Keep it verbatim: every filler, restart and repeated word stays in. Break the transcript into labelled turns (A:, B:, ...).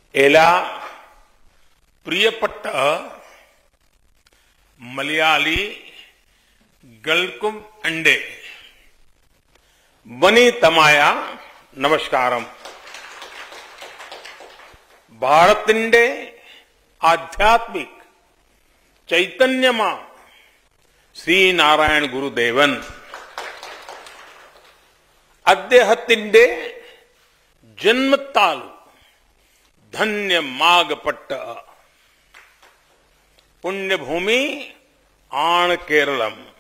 A: एला प्रियपट्ट मलयाली गल्कुम अंडे बनी तमाया नमस्कारम भारतिंडे आध्यात्मिक चैतन्यमा श्री नारायण गुरुदेवन अद्देहत्तिंडे जन्मत्तालु धन्य मागपट्ट पुण्यभूमि आण केरलम